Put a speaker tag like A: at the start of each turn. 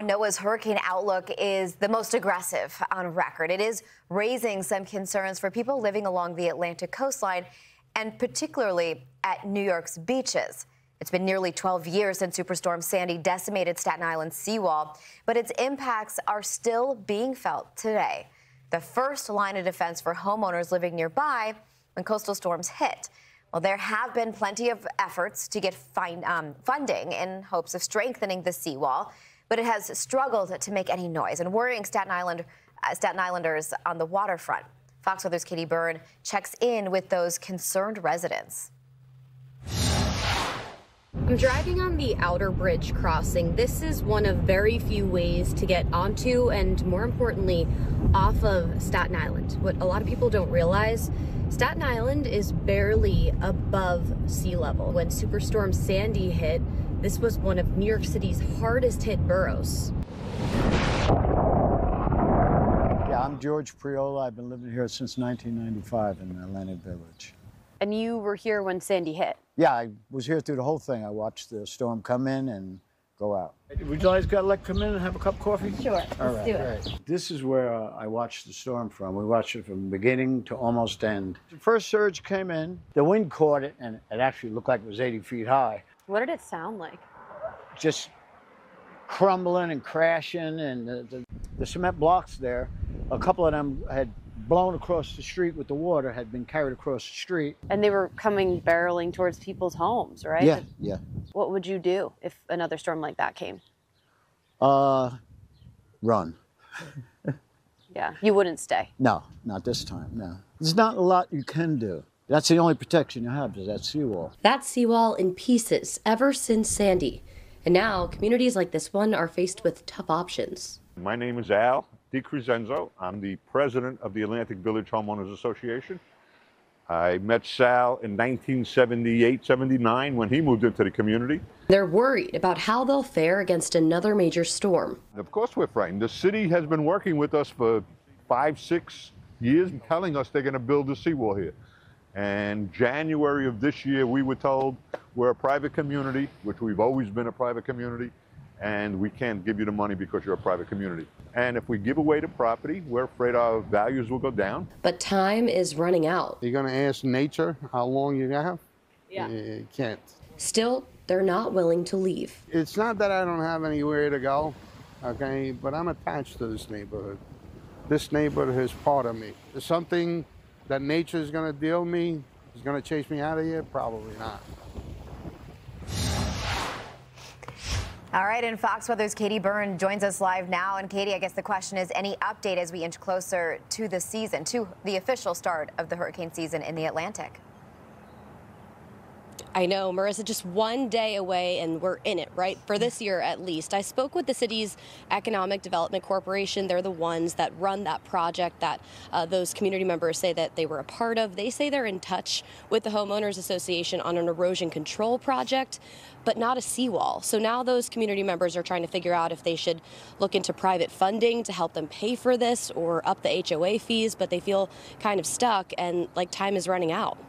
A: NOAA's hurricane outlook is the most aggressive on record. It is raising some concerns for people living along the Atlantic coastline and particularly at New York's beaches. It's been nearly 12 years since Superstorm Sandy decimated Staten Island's seawall, but its impacts are still being felt today. The first line of defense for homeowners living nearby when coastal storms hit. Well, there have been plenty of efforts to get funding in hopes of strengthening the seawall, but it has struggled to make any noise and worrying Staten Islanders on the waterfront. Fox Weather's Katie Byrne checks in with those concerned residents.
B: I'm driving on the outer bridge crossing. This is one of very few ways to get onto and, more importantly, off of Staten Island. What a lot of people don't realize, Staten Island is barely above sea level. When Superstorm Sandy hit, this was one of New York City's hardest hit boroughs.
C: Yeah, I'm George Priola. I've been living here since 1995 in Atlantic Village.
B: And you were here when Sandy hit?
C: Yeah, I was here through the whole thing. I watched the storm come in and go out.
D: Would you guys like to come in and have a cup of coffee?
B: Sure,
C: All
B: let's
C: right,
B: do it.
C: right. This is where I watched the storm from. We watched it from beginning to almost end. The first surge came in, the wind caught it, and it actually looked like it was 80 feet high.
B: What did it sound like?
C: Just crumbling and crashing, and the cement blocks there, a couple of them had blown across the street with the water, had been carried across the street.
B: And they were coming barreling towards people's homes, right?
C: Yeah, yeah.
B: What would you do if another storm like that came?
C: Run.
B: Yeah, you wouldn't stay.
C: No, not this time, no. There's not a lot you can do. That's the only protection you have, is that seawall.
E: That seawall in pieces ever since Sandy. And now communities like this one are faced with tough options.
F: My name is Al DiCrescenzo. I'm the president of the Atlantic Village Homeowners Association. I met Sal in 1978-79 when he moved into the community.
E: They're worried about how they'll fare against another major storm.
F: Of course we're frightened. The city has been working with us for 5-6 years, telling us they're going to build a seawall here. And January of this year, we were told we're a private community, which we've always been a private community, and we can't give you the money because you're a private community. And if we give away the property, we're afraid our values will go down.
E: But time is running out.
G: You're gonna ask nature how long you have?
B: Yeah.
G: You can't.
E: Still, they're not willing to leave.
G: It's not that I don't have anywhere to go, okay, but I'm attached to this neighborhood. This neighborhood is part of me. Is something that nature is gonna deal me, is gonna chase me out of here? Probably not.
A: All right, and Fox Weather's Katie Byrne joins us live now. And Katie, I guess the question is, any update as we inch closer to the season, to the official start of the hurricane season in the Atlantic?
E: I know, Marissa, just one day away and we're in it, right? For this year, at least. I spoke with the city's Economic Development Corporation. They're the ones that run that project that those community members say that they were a part of. They say they're in touch with the Homeowners Association on an erosion control project, but not a seawall. So now those community members are trying to figure out if they should look into private funding to help them pay for this or up the HOA fees, but they feel kind of stuck and like time is running out.